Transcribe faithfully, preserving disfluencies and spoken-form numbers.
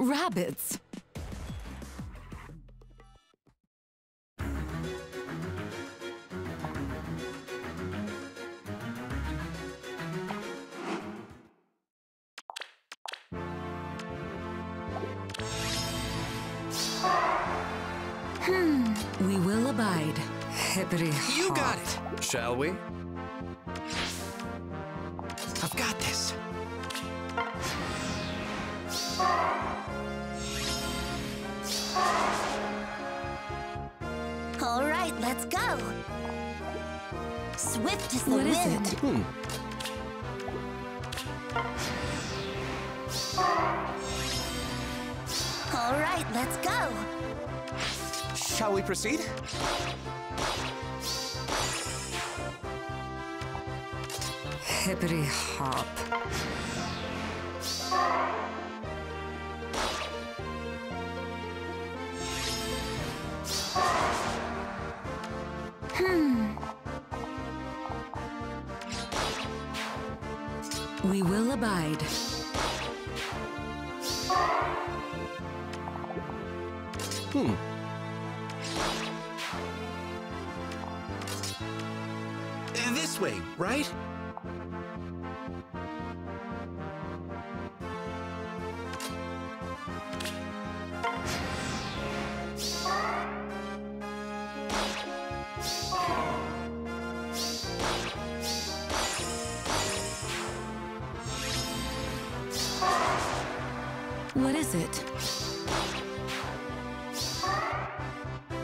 rabbits. Hmm, we will abide. Hippity You got it. Shall we? I've got this. All right, let's go. Swift as the What is wind. it? Hmm. All right, let's go. Shall we proceed? Hippity hop. Hmm. We will abide. Hmm. This way, right? What is it?